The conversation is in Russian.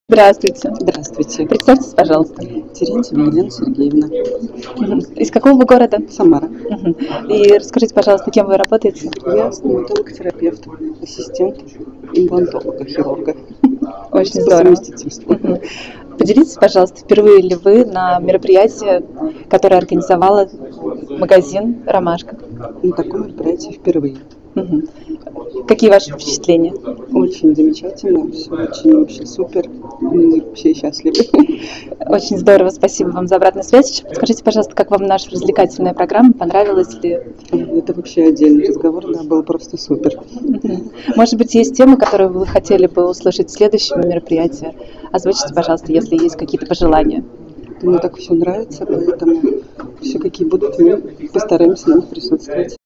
Здравствуйте. Здравствуйте. Представьтесь, пожалуйста. Терентьева Елена Сергеевна. Из какого вы города? Самара. И расскажите, пожалуйста, кем вы работаете? Я стоматолог-терапевт, ассистент имплантолога, хирурга. Очень По здорово. совместительству. Поделитесь, пожалуйста, впервые ли вы на мероприятии, которое организовала магазин «Ромашка»? На таком мероприятии впервые. Какие ваши впечатления? Очень замечательно, все очень вообще супер. Мы все счастливы. Очень здорово, спасибо вам за обратную связь. Скажите, пожалуйста, как вам наша развлекательная программа? Понравилась ли? Это вообще отдельный разговор, да, был просто супер. Может быть, есть темы, которые вы хотели бы услышать в следующем мероприятии? Озвучите, пожалуйста, если есть какие-то пожелания. Мне так все нравится, поэтому все какие будут, мы постараемся на них присутствовать.